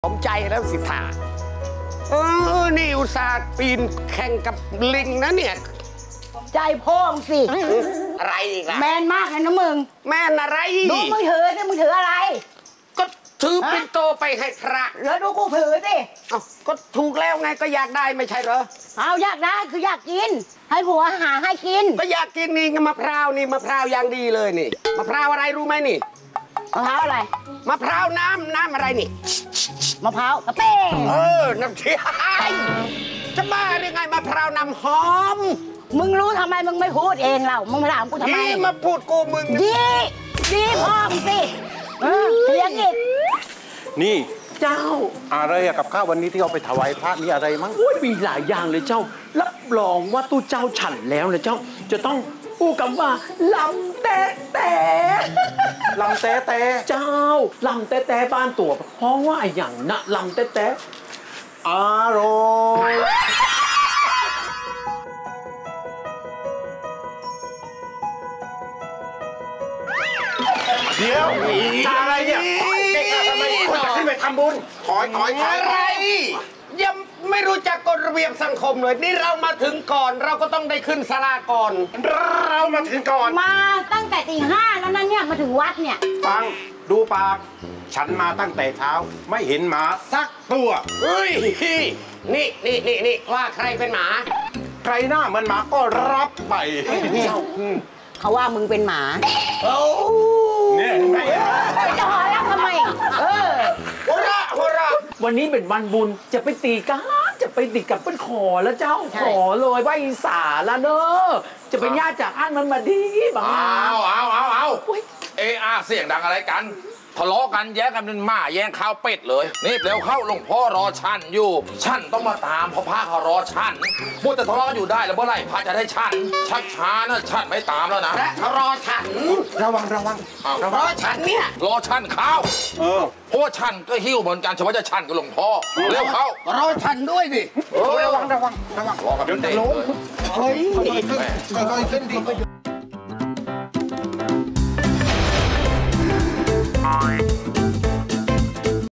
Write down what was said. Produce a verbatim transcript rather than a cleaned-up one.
สมใจแล้วสิท่าเออนี่อุตส่าห์ปีนแข่งกับลิงนะเนี่ยใจพ่องสิอะไรอีกล่ะแมนมากเลยนะมึงแมนอะไรดูมึงถือสิมึงถืออะไรก็ถือปิ่นโตไปให้พระแล้วดูกูถือสิเอ้าก็ถูกแล้วไงก็อยากได้ไม่ใช่เหรอเอาอยากได้คืออยากกินให้ผัวหาให้กินก็อยากกินนี่มะพร้าวนี่มะพร้าวอย่างดีเลยนี่มะพร้าวอะไรรู้ไหมนี่มะพร้าวอะไรมะพร้าวน้ำน้ำอะไรนี่มะพร้าวกระเป้งเออน้ำเชี่ยจะบ้าหรือไงมะพร้าวน้ำหอมมึงรู้ทำไมมึงไม่พูดเองเรามึงมาถามกูทำไมยี่มาพูดกูมึงยี่ยี่พ่อมสิเออเลี้ยงอีกนี่เจ้าอะไรอะกับข้าววันนี้ที่เอาไปถวายพระนี่อะไรมั้งอุ้ยมีหลายอย่างเลยเจ้ารับรองว่าตู้เจ้าฉันแล้วนะเจ้าจะต้องพูดกันว่าลำแต่แต่ลำแต่แต่เจ้าลำแต่แต่บ้านตัวเพราะว่าอย่างนะลำแต่แต่อร่อยเดี๋ยวอะไรเนี่ยเก่งทำไมคนจะขึ้นไปทำบุญถอยถอยถอยอะไรยังไม่รู้จักกฎระเบียบสังคมเลยนี่เรามาถึงก่อนเราก็ต้องได้ขึ้นศาลาก่อนเรามาถึงก่อนมาตั้งแต่ตีห้าแล้วนั่นเนี่ยมาถึงวัดเนี่ยฟังดูปากฉันมาตั้งแต่เช้าไม่เห็นหมาสักตัวเฮ้ยนี่นี่นี่นี่ว่าใครเป็นหมาใครหน้าเหมือนหมาก็รับไปเขาว่ามึงเป็นหมาโอ้เนี่ยไงจะหอรับทำไมเออหัวเราะหัวเราะวันนี้เป็นวันบุญจะไปตีกันจะไปติดกับเป็นขอแล้วเจ้าขอเลยไหว้สาละเนอะจะเป็นญาติจากอันมันมาดีบ้างเอาเอาเอาเอาเออาเสียงดังอะไรกันทะเลาะกันแย่งกันเป็นหมาแย่งข้าวเป็ดเลยนี่เร็วเข้าหลวงพ่อรอฉันอยู่ฉันต้องมาตามเพราะพระเขารอฉันพูดแต่ทะเลาะกันอยู่ได้แล้วเมื่อไหร่พระจะได้ฉันชักช้านะฉันไม่ตามแล้วนะรอฉันระวังระวังรอฉันเนี่ยรอฉันเข้าเออเพราะว่าฉันก็หิ้วเหมือนกันเฉพาะจะฉันกับหลวงพ่อเร็วเข้ารอฉันด้วยดิระวังระวังระวังรอกันเดี๋ยวจะล้มเฮ้ยค่อยๆขึ้นค่อยๆขึ้นดิ